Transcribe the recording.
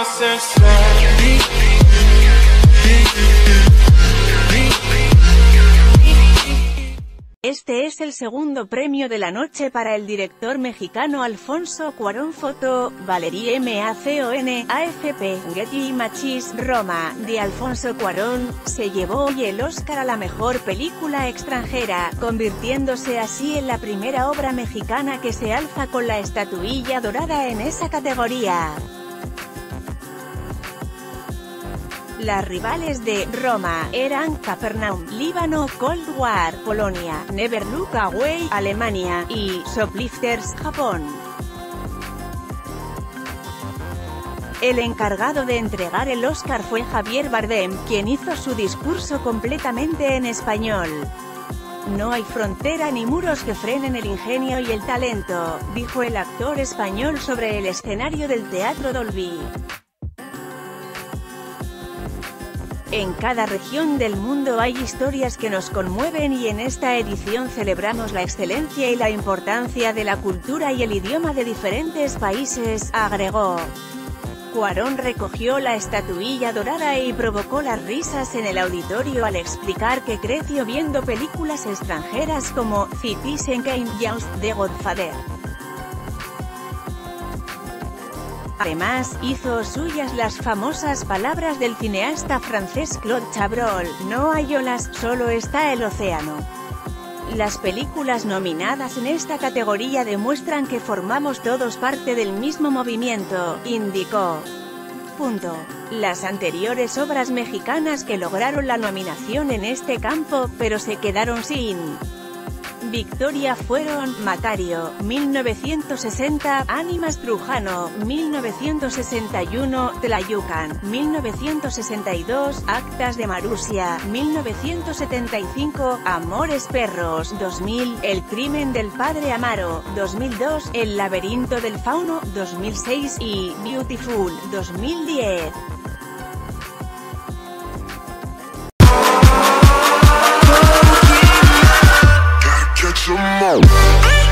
Este es el segundo premio de la noche para el director mexicano Alfonso Cuarón. Foto, Valerie Macon, AFP, Getty Images. Roma, de Alfonso Cuarón, se llevó hoy el Oscar a la mejor película extranjera, convirtiéndose así en la primera obra mexicana que se alza con la estatuilla dorada en esa categoría. Las rivales de Roma eran Capernaum, Líbano, Cold War, Polonia, Never Look Away, Alemania, y Shoplifters, Japón. El encargado de entregar el Oscar fue Javier Bardem, quien hizo su discurso completamente en español. No hay frontera ni muros que frenen el ingenio y el talento, dijo el actor español sobre el escenario del Teatro Dolby. En cada región del mundo hay historias que nos conmueven y en esta edición celebramos la excelencia y la importancia de la cultura y el idioma de diferentes países, agregó. Cuarón recogió la estatuilla dorada y provocó las risas en el auditorio al explicar que creció viendo películas extranjeras como Citizen Kane, Jaws, The Godfather. Además, hizo suyas las famosas palabras del cineasta francés Claude Chabrol: no hay olas, solo está el océano. Las películas nominadas en esta categoría demuestran que formamos todos parte del mismo movimiento, indicó. Las anteriores obras mexicanas que lograron la nominación en este campo, pero se quedaron sin victoria fueron Macario, 1960, Ánimas Trujano, 1961, Tlayucan, 1962, Actas de Marusia, 1975, Amores Perros, 2000, El crimen del padre Amaro, 2002, El laberinto del fauno, 2006, y Beautiful, 2010. Some more.